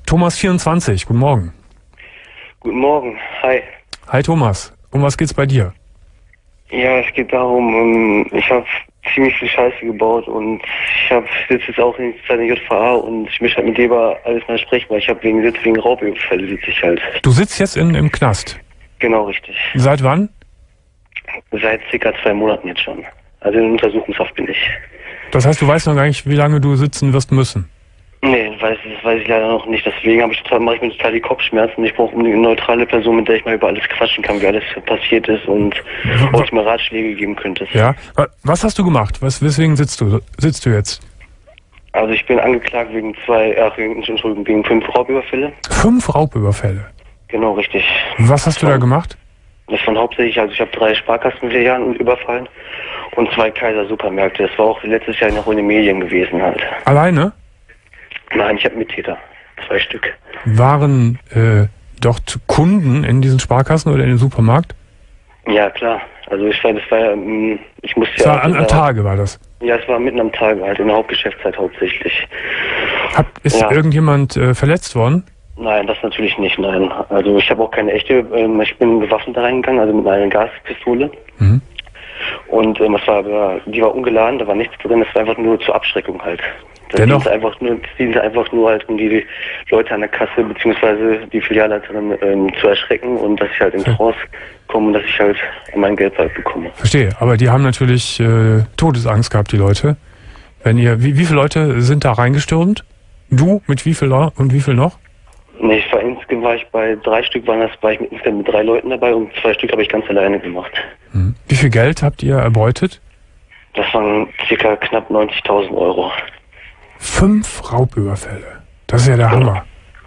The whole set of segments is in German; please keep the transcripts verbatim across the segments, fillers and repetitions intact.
Thomas vierundzwanzig, guten Morgen. Guten Morgen, hi. Hi Thomas, um was geht's bei dir? Ja, es geht darum, ich habe ziemlich viel Scheiße gebaut und ich habe sitze jetzt auch in der J V A und ich möchte halt mit dir über alles mal sprechen, weil ich habe wegen Sitz wegen Raubüberfälle sitze ich halt. Du sitzt jetzt in, im Knast? Genau, richtig. Seit wann? Seit circa zwei Monaten jetzt schon. Also in Untersuchungshaft bin ich. Das heißt, du weißt noch gar nicht, wie lange du sitzen wirst müssen? Nee, das weiß, das weiß ich leider noch nicht. Deswegen habe ich total, mache ich mir total die Kopfschmerzen. Ich brauche eine neutrale Person, mit der ich mal über alles quatschen kann, wie alles passiert ist und ob ich mir Ratschläge geben könnte. Ja. Was hast du gemacht? Was, weswegen sitzt du, sitzt du jetzt? Also ich bin angeklagt wegen zwei, ach, Entschuldigung, wegen fünf Raubüberfälle. Fünf Raubüberfälle? Genau, richtig. Was hast du da gemacht? Das waren hauptsächlich, also ich habe drei Sparkassenfilialen überfallen und zwei Kaiser-Supermärkte. Das war auch letztes Jahr noch in den Medien gewesen halt. Alleine? Nein, ich habe Mittäter. Zwei Stück. Waren äh, dort Kunden in diesen Sparkassen oder in den Supermarkt? Ja, klar. Also ich war, das war ja, ich musste das ja... war an, an Tage war das? Ja, es war mitten am Tag halt, in der Hauptgeschäftszeit hauptsächlich. Hab, ist ja. irgendjemand äh, verletzt worden? Nein, das natürlich nicht, nein. Also ich habe auch keine echte, ähm, ich bin bewaffnet da reingegangen, also mit einer Gaspistole. Mhm. Und ähm, das war, die war ungeladen, da war nichts drin, das war einfach nur zur Abschreckung halt. Das Dennoch? diente einfach nur, das diente einfach nur halt, um die Leute an der Kasse beziehungsweise die Filialleiterin ähm, zu erschrecken und dass ich halt in Trance komme und dass ich halt mein Geld bald bekomme. Verstehe, aber die haben natürlich äh, Todesangst gehabt, die Leute. Wenn ihr, wie, wie viele Leute sind da reingestürmt? Du mit wie viel und wie viel noch? Nee, ich war insgesamt war ich bei drei Stück, waren das, war ich mit, insgesamt mit drei Leuten dabei und zwei Stück habe ich ganz alleine gemacht. Hm. Wie viel Geld habt ihr erbeutet? Das waren circa knapp neunzigtausend Euro. Fünf Raubüberfälle. Das ist ja der genau. Hammer.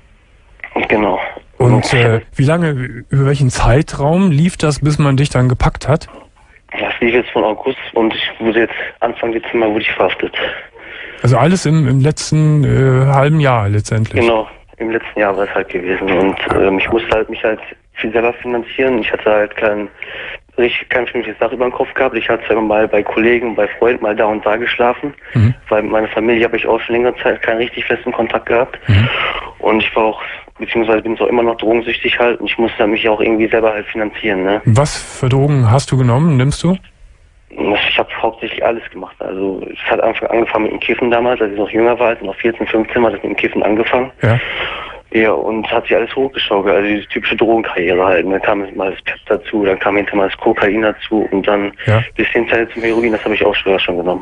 Genau. Und äh, wie lange, über welchen Zeitraum lief das, bis man dich dann gepackt hat? Das lief jetzt von August und ich wurde jetzt Anfang Dezember wurde ich verhaftet. Also alles im, im letzten äh, halben Jahr letztendlich? Genau, im letzten Jahr war es halt gewesen und ähm, ich musste halt mich halt viel selber finanzieren. Ich hatte halt kein richtig kein vernünftiges Dach über den Kopf gehabt. Ich hatte zwar mal bei Kollegen, bei Freunden mal da und da geschlafen, mhm. weil mit meiner Familie habe ich auch schon längere Zeit keinen richtig festen Kontakt gehabt. Mhm. Und ich war auch, beziehungsweise bin ich auch immer noch drogensüchtig halt und ich musste mich auch irgendwie selber halt finanzieren. Ne? Was für Drogen hast du genommen, nimmst du? Ich habe hauptsächlich alles gemacht. Also es hat einfach angefangen mit dem Kiffen damals, als ich noch jünger war, als ich noch vierzehn, fünfzehn war, das mit dem Kiffen angefangen. Ja. Ja, und hat sich alles hochgeschaukelt, also die typische Drogenkarriere halt. Und dann kam mal das Pep dazu, dann kam hinterher mal das Kokain dazu und dann ja. bis hinterher zum Heroin, das habe ich auch früher schon genommen.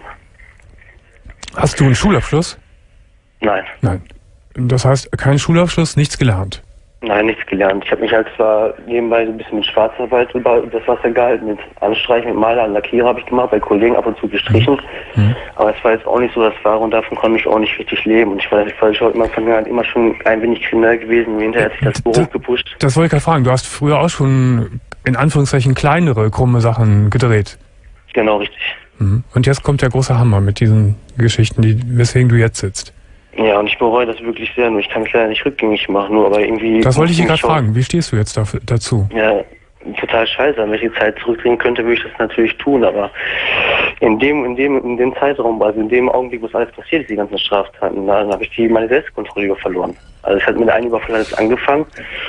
Hast du einen Schulabschluss? Nein. Nein. Das heißt, kein Schulabschluss, nichts gelernt? Nein, nichts gelernt. Ich habe mich halt zwar nebenbei so ein bisschen mit Schwarzarbeit über das Wasser gehalten, mit Anstreichen, mit Maler, Lackierer habe ich gemacht, bei Kollegen ab und zu gestrichen. Mhm. Aber es war jetzt auch nicht so das Wahre und davon konnte ich auch nicht richtig leben. Und ich war, ich war schon immer, von mir immer schon ein wenig kriminell gewesen und hinterher hat sich das Buch hochgepusht. Das wollte ich gerade fragen. Du hast früher auch schon in Anführungszeichen kleinere, krumme Sachen gedreht. Genau, richtig. Mhm. Und jetzt kommt der große Hammer mit diesen Geschichten, die, weswegen du jetzt sitzt. Ja, und ich bereue das wirklich sehr, nur ich kann es leider nicht rückgängig machen, nur aber irgendwie... Das wollte ich dich gerade fragen, wie stehst du jetzt dafür, dazu? Ja, total scheiße, an welche Zeit zurückdrehen könnte, würde ich das natürlich tun, aber in dem, in dem, in dem Zeitraum, also in dem Augenblick, wo es alles passiert ist, die ganzen Straftaten, dann habe ich die, meine Selbstkontrolle über verloren. Also es hat mit einem Überfall alles angefangen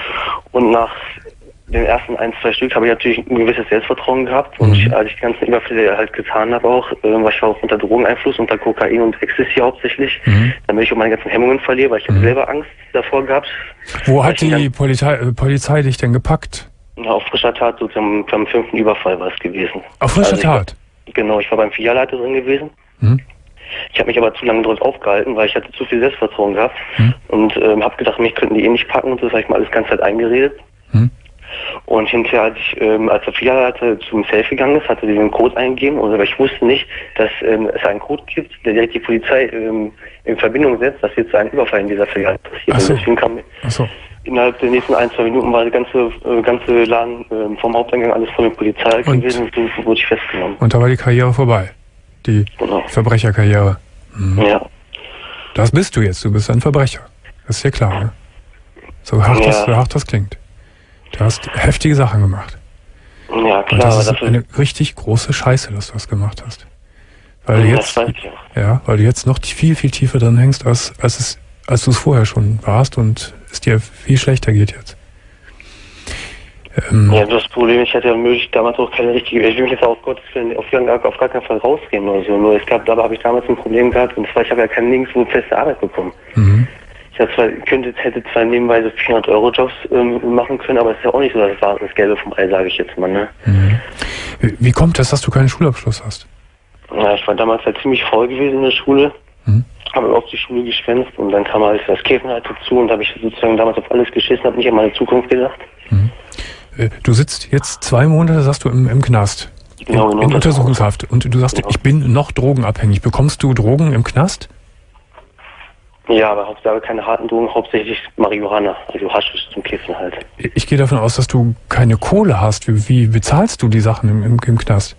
und nach den ersten ein, zwei Stück habe ich natürlich ein gewisses Selbstvertrauen gehabt und ich, als ich die ganzen Überfälle halt getan habe auch, äh, war ich auch unter Drogeneinfluss, unter Kokain und Ecstasy hauptsächlich, mhm. damit ich auch meine ganzen Hemmungen verliere, weil ich mhm. habe selber Angst davor gehabt. Wo hat die Polizei, äh, Polizei dich denn gepackt? Ja, auf frischer Tat, sozusagen beim fünften Überfall war es gewesen. Auf frischer also Tat? War, genau, ich war beim Filialleiter drin gewesen. Mhm. Ich habe mich aber zu lange dort aufgehalten, weil ich hatte zu viel Selbstvertrauen gehabt mhm. und ähm, habe gedacht, mich könnten die eh nicht packen und das habe ich mal alles ganze Zeit eingeredet. Mhm. Und hinterher, als ich, ähm, als der Filialleiter zum Safe gegangen ist, hatte sie den Code eingegeben, aber ich wusste nicht, dass ähm, es einen Code gibt, der direkt die Polizei ähm, in Verbindung setzt, dass jetzt ein Überfall in dieser Filiale passiert. Ach so. Und deswegen kam Ach so. innerhalb der nächsten ein, zwei Minuten war der ganze, äh, ganze Laden äh, vom Haupteingang alles voll mit Polizei und, gewesen und so wurde ich festgenommen. Und da war die Karriere vorbei? Die genau. Verbrecherkarriere? Mhm. Ja. Das bist du jetzt, du bist ein Verbrecher. Das ist dir klar, ne? So hart, ja. das, so hart das klingt. Du hast heftige Sachen gemacht. Ja, klar. Und das ist eine richtig große Scheiße, dass du das gemacht hast. Weil du jetzt, ja, weil du jetzt noch viel, viel tiefer drin hängst, als, als es, als du es vorher schon warst und es dir viel schlechter geht jetzt. Ähm ja, das Problem ist, ich hatte ja möglich damals auch keine richtige, ich will mich jetzt auch auf Gottes Willen auf, auf gar keinen Fall rausgehen oder so, nur es gab, dabei habe ich damals ein Problem gehabt, und zwar, ich habe ja keine nirgendwo feste Arbeit bekommen. Mhm. Ich habe zwar, könnte, hätte zwar nebenbei so vierhundert Euro Jobs ähm, machen können, aber es ist ja auch nicht so, dass es war das Gelbe vom Ei, sage ich jetzt mal, ne? Mhm. Wie kommt das, dass du keinen Schulabschluss hast? Ja, ich war damals halt ziemlich faul gewesen in der Schule, mhm. habe auf die Schule geschwänzt und dann kam halt das Kiffen halt dazu und habe ich sozusagen damals auf alles geschissen, habe nicht an meine Zukunft gedacht. Mhm. Du sitzt jetzt zwei Monate, sagst du, im, im Knast, genau, in, in Untersuchungshaft, und du sagst, genau. Ich bin noch drogenabhängig. Bekommst du Drogen im Knast? Ja, aber hauptsächlich keine harten Drogen, hauptsächlich Marihuana, also Haschisch zum Kiffen halt. Ich gehe davon aus, dass du keine Kohle hast. Wie, wie bezahlst du die Sachen im, im, im Knast?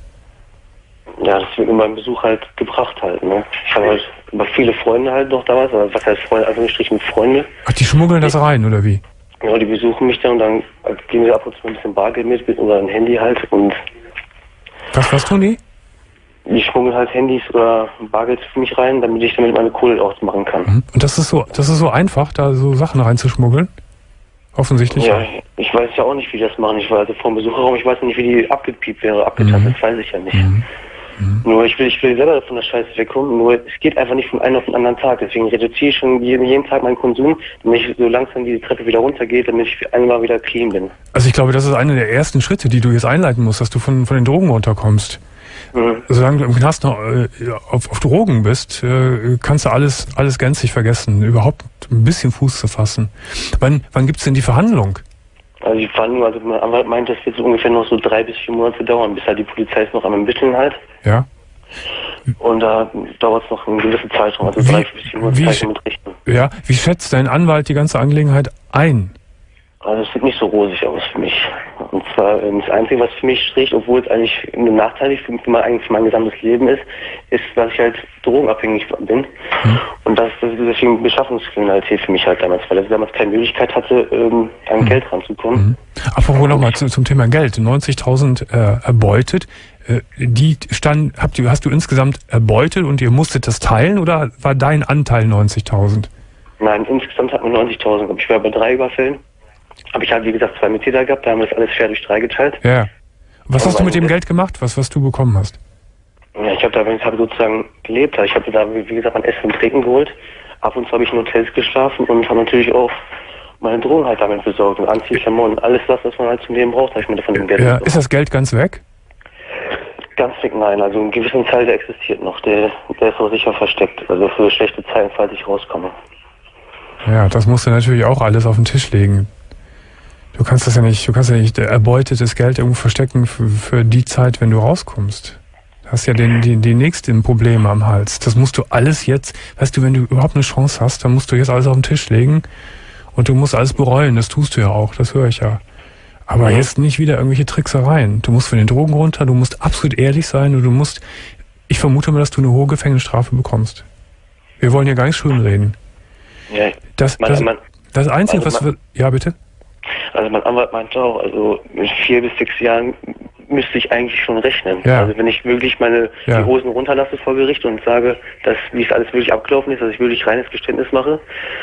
Ja, das wird in meinem Besuch halt gebracht halt, ne. Ich habe halt über viele Freunde halt noch damals, aber was heißt Freunde, also gestrichen Freunde. Ach, die schmuggeln das rein, oder wie? Ja, die besuchen mich dann und dann geben sie ab und zu ein bisschen Bargeld mit oder ein Handy halt und... Was, was tun die? Die schmuggeln halt Handys oder Bargeld für mich rein, damit ich damit meine Kohle ausmachen kann. Und das ist so, das ist so einfach, da so Sachen reinzuschmuggeln? Offensichtlich. Ja, ich weiß ja auch nicht, wie die das machen. Ich war also vom Besucherraum, ich weiß nicht, wie die abgepiept wäre, abgetastet, mhm. das weiß ich ja nicht. Mhm. Mhm. Nur ich will, ich will selber von der Scheiße wegkommen, nur es geht einfach nicht von einem auf den anderen Tag. Deswegen reduziere ich schon jeden, jeden Tag meinen Konsum, damit ich so langsam die Treppe wieder runtergehe, damit ich einmal wieder clean bin. Also ich glaube, das ist einer der ersten Schritte, die du jetzt einleiten musst, dass du von, von den Drogen runterkommst. Mhm. Solange du im Knast noch äh, auf, auf Drogen bist, äh, kannst du alles, alles gänzlich vergessen, überhaupt ein bisschen Fuß zu fassen. Wann, wann gibt's denn die Verhandlung? Also die Verhandlung, also mein Anwalt meint, das wird so ungefähr noch so drei bis vier Monate dauern, bis halt die Polizei ist noch am Ermitteln halt. Ja. Und da dauert es noch einen gewissen Zeitraum, also wie, drei bis vier Monate Zeit mit Richten. Ja, wie schätzt dein Anwalt die ganze Angelegenheit ein? Also es sieht nicht so rosig aus für mich. Und zwar das Einzige, was für mich spricht, obwohl es eigentlich nachteilig für, für, mein, eigentlich für mein gesamtes Leben ist, ist, dass ich halt drogenabhängig bin. Mhm. Und dass das deswegen Beschaffungskriminalität für mich halt damals, weil ich damals keine Möglichkeit hatte, ähm, an mhm. Geld ranzukommen. Mhm. Apropos nochmal zu, zum Thema Geld. neunzigtausend äh, erbeutet. Äh, die stand, habt ihr, hast du insgesamt erbeutet und ihr musstet das teilen oder war dein Anteil neunzigtausend? Nein, insgesamt hatten wir neunzigtausend. Ich war bei drei Überfällen. Habe ich halt, wie gesagt, zwei Mittäter gehabt, da haben wir das alles fair durch drei geteilt. Ja. Was und hast du mit dem Geld gemacht, was, was du bekommen hast? Ja, ich habe da ich hab sozusagen gelebt. Ich habe da, wie gesagt, mein Essen und Trinken geholt. Ab und zu habe ich in Hotels geschlafen und habe natürlich auch meine Drogen halt damit besorgt. Und Anzieh, Klamotten, alles das, was man halt zum Leben braucht, habe ich mir davon dem Geld Ja, ist das Geld ganz weg? Ganz weg, nein. Also ein gewissen Teil, der existiert noch. Der, der ist auch sicher versteckt. Also für schlechte Zeiten, falls ich rauskomme. Ja, das musst du natürlich auch alles auf den Tisch legen. Du kannst das ja nicht, du kannst ja nicht erbeutetes Geld irgendwo verstecken für, für die Zeit, wenn du rauskommst. Du hast ja den, die, die nächsten Probleme am Hals. Das musst du alles jetzt, weißt du, wenn du überhaupt eine Chance hast, dann musst du jetzt alles auf den Tisch legen und du musst alles bereuen. Das tust du ja auch, das höre ich ja. Aber jetzt nicht wieder irgendwelche Tricksereien. Du musst von den Drogen runter, du musst absolut ehrlich sein und du musst, ich vermute mal, dass du eine hohe Gefängnisstrafe bekommst. Wir wollen ja gar nicht schönreden. Ja, das, das, man, das Einzige, also was wir, ja bitte? Also mein Anwalt meinte auch, also mit vier bis sechs Jahren müsste ich eigentlich schon rechnen. Ja. Also wenn ich wirklich meine ja. die Hosen runterlasse vor Gericht und sage, dass wie es alles wirklich abgelaufen ist, dass ich wirklich reines Geständnis mache,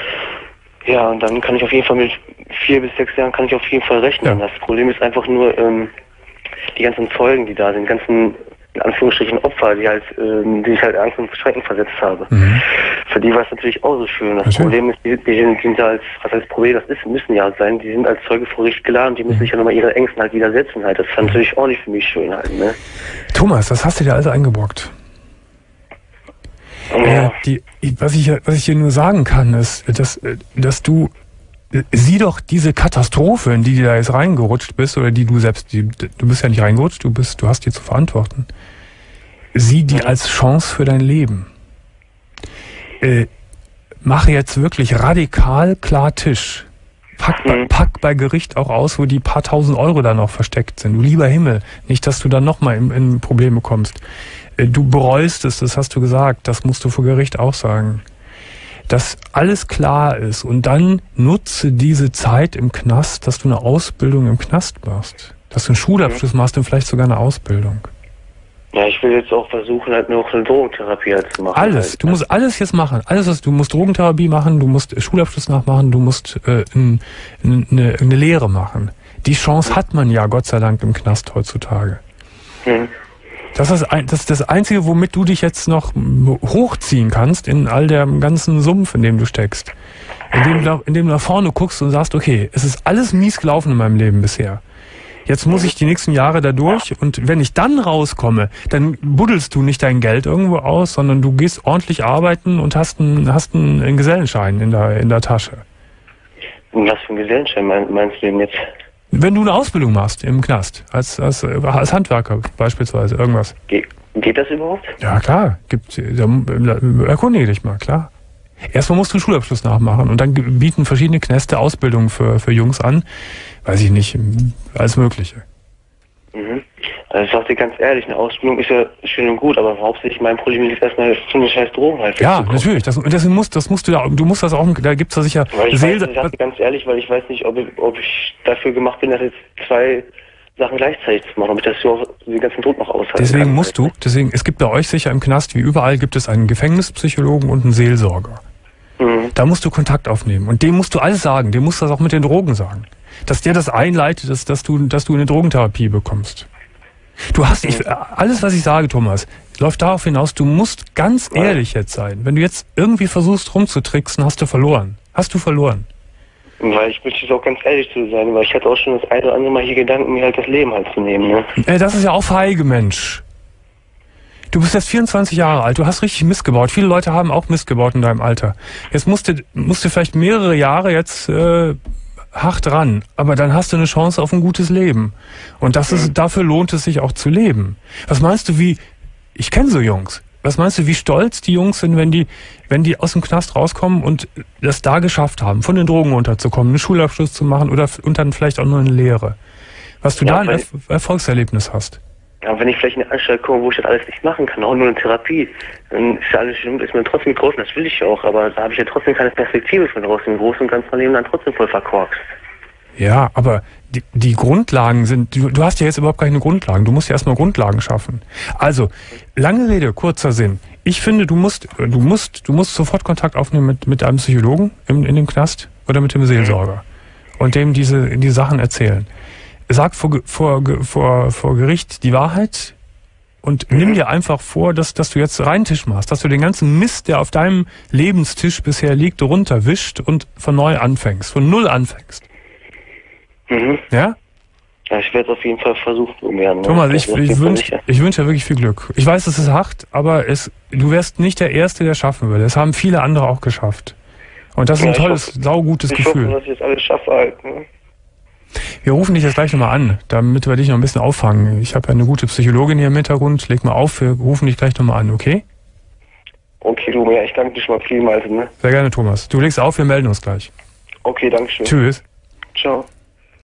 ja, und dann kann ich auf jeden Fall mit vier bis sechs Jahren kann ich auf jeden Fall rechnen. Ja. Das Problem ist einfach nur ähm, die ganzen Zeugen, die da sind, die ganzen in Anführungsstrichen Opfer, die halt, ähm, die ich halt Angst und Schrecken versetzt habe. Mhm. Für die war es natürlich auch so schön. Das okay. Problem ist, die, die sind, sind ja als, was heißt Problem, das ist, müssen ja sein, die sind als Zeuge vor Gericht geladen, die müssen sich ja nochmal ihre Ängsten halt widersetzen halt. Das ist natürlich auch nicht für mich schön halt, ne? Thomas, das hast du dir also eingebrockt. Ja. Äh, die, was ich, was ich dir nur sagen kann, ist, dass, dass du, sieh doch diese Katastrophe, in die du da jetzt reingerutscht bist, oder die du selbst, die, du bist ja nicht reingerutscht, du bist, du hast die zu verantworten. Sieh die als Chance für dein Leben. Äh, mache jetzt wirklich radikal klar Tisch. Pack, mhm. pack bei Gericht auch aus, wo die paar tausend Euro da noch versteckt sind. Du lieber Himmel, nicht, dass du dann nochmal in, in Probleme kommst. Äh, du bereust es, das hast du gesagt, das musst du vor Gericht auch sagen. Dass alles klar ist und dann nutze diese Zeit im Knast, dass du eine Ausbildung im Knast machst. Dass du einen Schulabschluss machst und vielleicht sogar eine Ausbildung. Ja, ich will jetzt auch versuchen, halt noch eine Drogentherapie halt zu machen. Alles. Halt. Du musst alles jetzt machen. Alles, was du musst Drogentherapie machen, du musst Schulabschluss nachmachen, du musst äh, n, n, eine, eine Lehre machen. Die Chance hat man ja, Gott sei Dank, im Knast heutzutage. Hm. Das ist ein, das, ist das Einzige, womit du dich jetzt noch hochziehen kannst in all dem ganzen Sumpf, in dem du steckst. In dem, du, in dem du nach vorne guckst und sagst, okay, es ist alles mies gelaufen in meinem Leben bisher. Jetzt muss ich die nächsten Jahre da durch und wenn ich dann rauskomme, dann buddelst du nicht dein Geld irgendwo aus, sondern du gehst ordentlich arbeiten und hast einen, hast einen, einen Gesellenschein in der, in der Tasche. Und was für einen Gesellenschein meinst du denn jetzt? Wenn du eine Ausbildung machst im Knast, als, als, als Handwerker beispielsweise, irgendwas. Ge geht das überhaupt? Ja, klar. Gibt, erkundige dich mal, klar. Erstmal musst du einen Schulabschluss nachmachen und dann bieten verschiedene Knäste Ausbildungen für, für Jungs an. Weiß ich nicht, alles Mögliche. Mhm. Also ich sag dir ganz ehrlich, eine Ausbildung ist ja schön und gut, aber hauptsächlich mein Problem ist erstmal so eine scheiß Drogen halt. Ja, natürlich. Das, das, musst, das musst du da, du musst das auch, da gibt's da sicher... Weil ich, weiß, ich sag dir ganz ehrlich, weil ich weiß nicht, ob ich, ob ich dafür gemacht bin, dass jetzt zwei Sachen gleichzeitig zu machen, ob ich das so den ganzen Druck noch aushalte. Deswegen musst du, deswegen, es gibt bei euch sicher im Knast, wie überall, gibt es einen Gefängnispsychologen und einen Seelsorger. Mhm. Da musst du Kontakt aufnehmen und dem musst du alles sagen, dem musst du das auch mit den Drogen sagen. Dass der das einleitet, dass, dass du, dass du eine Drogentherapie bekommst. Du hast, ich, alles was ich sage, Thomas, läuft darauf hinaus, du musst ganz ehrlich jetzt sein. Wenn du jetzt irgendwie versuchst rumzutricksen, hast du verloren. Hast du verloren. Weil ich möchte auch ganz ehrlich zu sein, weil ich hatte auch schon das eine oder andere Mal hier Gedanken, mir halt das Leben halt zu nehmen. Ne? Ey, das ist ja auch feige, Mensch. Du bist jetzt vierundzwanzig Jahre alt, du hast richtig Mist gebaut. Viele Leute haben auch Mist gebaut in deinem Alter. Jetzt musst du, musst du vielleicht mehrere Jahre jetzt äh, hart ran, aber dann hast du eine Chance auf ein gutes Leben. Und das ist, dafür lohnt es sich auch zu leben. Was meinst du, wie, ich kenne so Jungs, was meinst du, wie stolz die Jungs sind, wenn die, wenn die aus dem Knast rauskommen und das da geschafft haben, von den Drogen runterzukommen, einen Schulabschluss zu machen oder und dann vielleicht auch nur eine Lehre. Was du ja, da ein Erf Erfolgserlebnis hast. Ja, wenn ich vielleicht in eine Anstalt komme, wo ich das alles nicht machen kann, auch nur eine Therapie, dann ist ja alles schlimm, ist mir trotzdem geholfen, das will ich ja auch, aber da habe ich ja trotzdem keine Perspektive von draußen. Im Großen und Ganzen Leben dann trotzdem voll verkorkst. Ja, aber die, die Grundlagen sind, du, du hast ja jetzt überhaupt keine Grundlagen, du musst ja erstmal Grundlagen schaffen. Also, lange Rede, kurzer Sinn. Ich finde, du musst, du musst, du musst sofort Kontakt aufnehmen mit, mit einem Psychologen in, in dem Knast oder mit dem Seelsorger und dem diese, die Sachen erzählen. Sag vor, vor, vor, vor Gericht die Wahrheit und mhm. nimm dir einfach vor, dass, dass du jetzt reinen Tisch machst, dass du den ganzen Mist, der auf deinem Lebenstisch bisher liegt, runterwischt und von neu anfängst, von null anfängst. Mhm. Ja? Ja, ich werde es auf jeden Fall versuchen. Ne? Thomas, ich, ich wünsche ich wünsch dir wirklich viel Glück. Ich weiß, es ist hart, aber es, du wärst nicht der Erste, der es schaffen würde. Es haben viele andere auch geschafft. Und das ist ja, ein tolles, hoffe, saugutes ich Gefühl. Ich hoffe, dass ich das alles schaffe halt, ne? Wir rufen dich jetzt gleich nochmal an, damit wir dich noch ein bisschen auffangen. Ich habe ja eine gute Psychologin hier im Hintergrund. Leg mal auf, wir rufen dich gleich nochmal an, okay? Okay, du, ja, ich danke dir schon mal vielmals, ne? Sehr gerne, Thomas. Du legst auf, wir melden uns gleich. Okay, danke schön. Tschüss. Ciao.